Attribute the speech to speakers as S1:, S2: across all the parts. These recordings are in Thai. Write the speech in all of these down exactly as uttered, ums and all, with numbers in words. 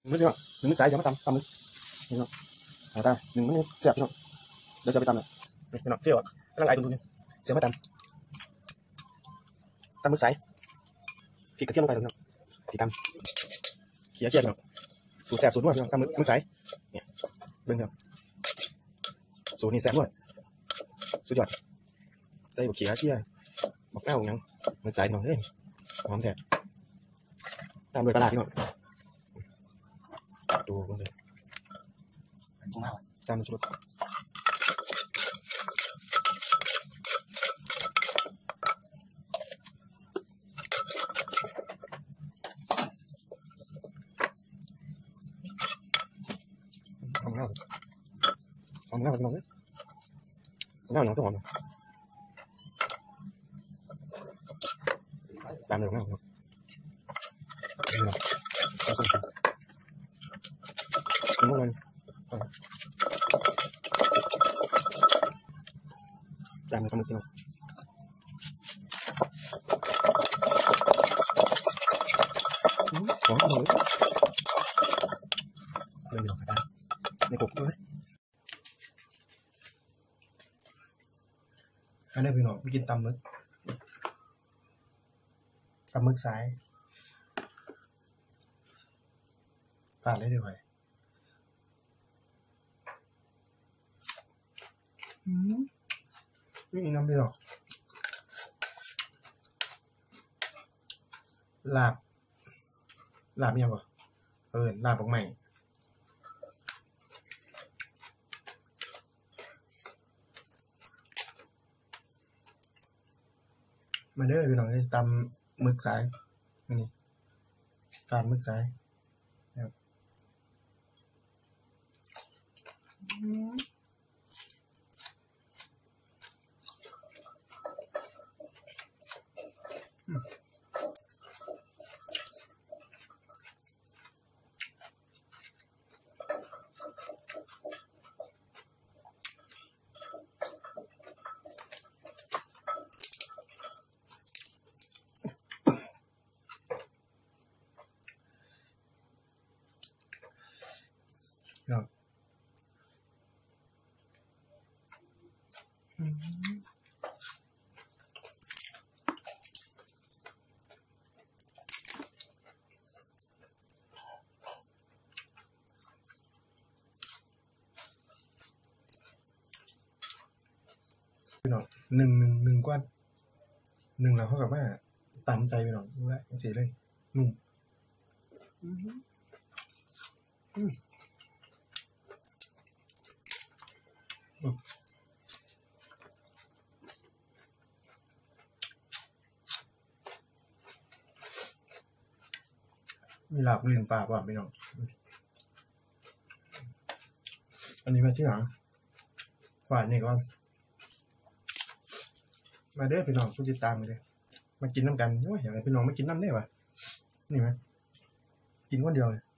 S1: มึกพี่น้องหนึ่งมึกสายจะมาตำตำมึกพี่น้องหาตาหนึ่งมันแซ่บพี่น้องเดี๋ยวจะไปตำเลยนี่พี่น้องเที่ยวกำลังไล่ทุนๆอยู่เสียมาตำตำมึกสายพริกกระเทียมลงไปพี่น้องที่ตำเคี่ยวเคี่ยวพี่น้องสูตรแซ่บสูตรนัวพี่น้องตำมึกมึกสายเนี่ยเบิ่งพี่น้องสูตรนี้แซ่บนัวสุดยอดใส่บุกเขียเคี่ยวบักเน่าอย่างมึกสายพี่น้องเฮ้ยหอมแท้ตามด้วยปลาร้าพี่น้องดูมันเลยจานชุดทำเงาทำเงาพี่น้องเลยเงาหนังต้องหอมตามเลยเงาเนาะนี่เนาะต้องส้มกินพวกมันตามเลยปลาหมึกพี่น้องหอมหอมเลยพี่น้องกระดาษในกบด้วยอันนี้พี่น้องไปกินตำมึกตำมึกสายปาดเลยดีกว่าอืมนี่น้ำพี่น้องลาบลาบยังบ่เออลาบของใหม่มาเด้อพี่น้องเลยตำหมึกสายนี่การหมึกสายนะครับพี่น้องพี่น้องหนึ่งหนึ่งหนึ่งก้อนหนึ่งเราเท่ากับว่าตามใจพี่น้องว่าจริงๆเลยนุ่มมีลาบลิ้นปลาป่ะพี่น้องอันนี้มาที่หลังฝ่ายนี่ก่อนมาเด้อพี่น้องผู้ติดตามมาเลยมากินน้ำกันโอ้ยอย่างไรพี่น้องไม่กินน้ำได้ปะนี่ไหมกินคนเดียวเลย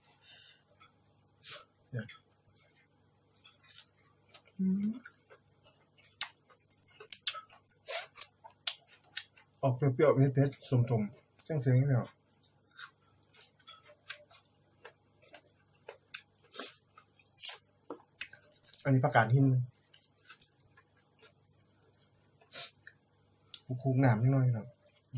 S1: ออกเปรี้ยวๆเผ็ดๆสมๆแจ้งเสียงไม่ออกอันนี้ประกาศหินคูกหนามนิดหน่อยครับ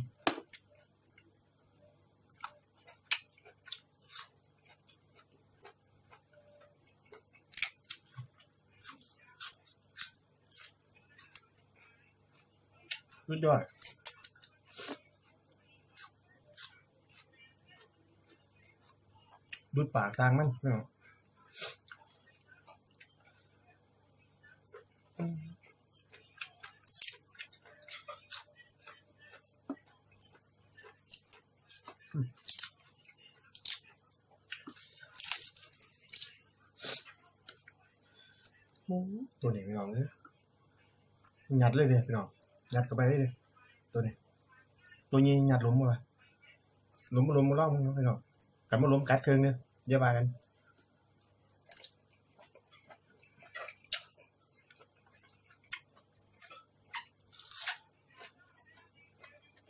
S1: สุดยอดดูดปากจางมันเนาะตัวนี้พี่น้องเลยยัดเลยเลยพี่น้องยัดเข้าไปเลยเลยตัวนี้ตัวนี้ยัดล้มมาล้มมาล้มมาล่องพี่น้องกลับมาล้มกัดเครื่องเนี่ยเยอะไปกัน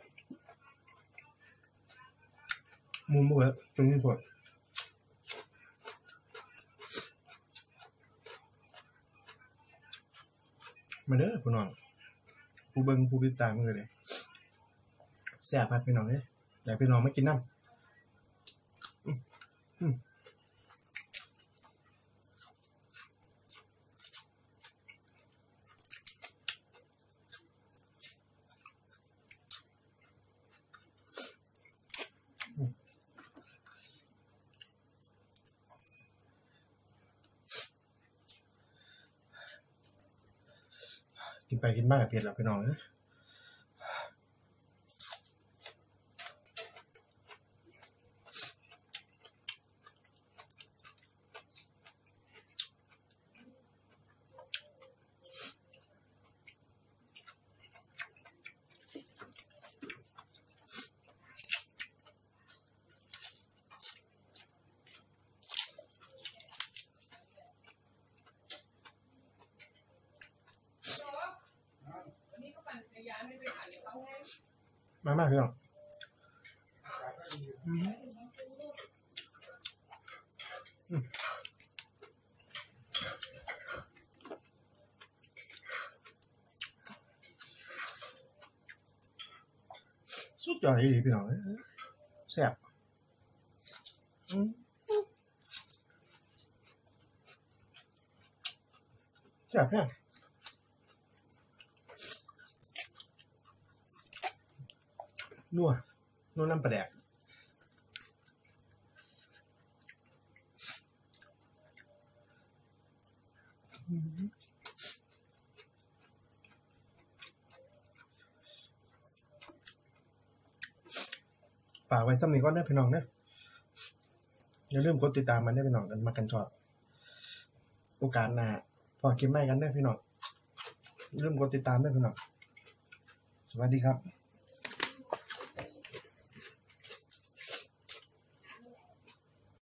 S1: มุมแบบตรงนี้พอมาเด้อพี่น้องผู้เบิ่งผู้ติดตามมือเลยแซ่บครับพี่น้องเนี่ยอยากพี่น้องมากินน้ำกินไปกินมากกับเผ็ดแล้วพี่น้องเอ้ยมามากพี่น้องสุดยอดเลยพี่น้องแซ่บแซ่บแซ่บนัวนัวน้ำปลาแดกฝากไว้ซ้ำนี้ก่อนนะพี่น้องนะอย่าลืมกดติดตามมันได้พี่น้องกันมากันชอบโอกาสหน้าพอกินไม่กันได้พี่น้องอย่าลืมกดติดตามด้วยพี่น้องสวัสดีครับ